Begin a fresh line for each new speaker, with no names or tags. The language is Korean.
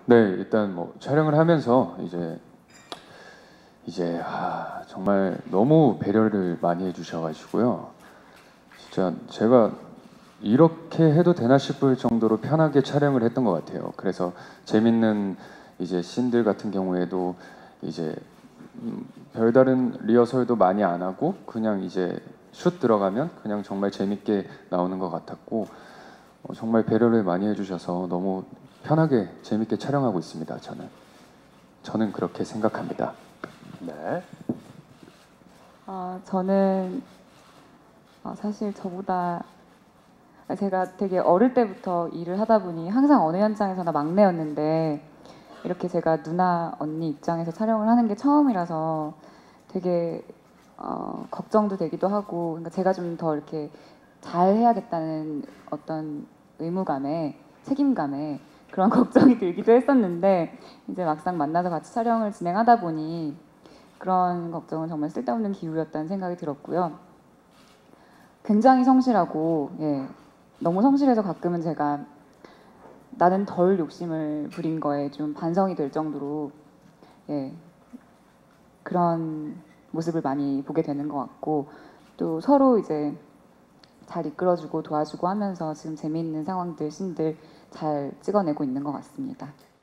네, 일단 뭐 촬영을 하면서 이제 정말 너무 배려를 많이 해주셔가지고요. 진짜 제가 이렇게 해도 되나 싶을 정도로 편하게 촬영을 했던 것 같아요. 그래서 재밌는 이제 씬들 같은 경우에도 이제 별다른 리허설도 많이 안 하고 그냥 이제 슛 들어가면 그냥 정말 재밌게 나오는 것 같았고 정말 배려를 많이 해주셔서 너무 편하게 재밌게 촬영하고 있습니다. 저는 그렇게 생각합니다.
네.
저는 사실 저보다 제가 되게 어릴 때부터 일을 하다 보니 항상 어느 현장에서나 막내였는데 이렇게 제가 누나 언니 입장에서 촬영을 하는 게 처음이라서 되게 걱정도 되기도 하고, 그러니까 제가 좀 더 이렇게 잘 해야겠다는 어떤 의무감에, 책임감에 그런 걱정이 들기도 했었는데 이제 막상 만나서 같이 촬영을 진행하다 보니 그런 걱정은 정말 쓸데없는 기우였다는 생각이 들었고요. 굉장히 성실하고, 너무 성실해서 가끔은 제가 나는 덜 욕심을 부린 거에 좀 반성이 될 정도로 그런 모습을 많이 보게 되는 것 같고, 또 서로 이제 잘 이끌어주고 도와주고 하면서 지금 재미있는 상황들, 씬들 잘 찍어내고 있는 것 같습니다.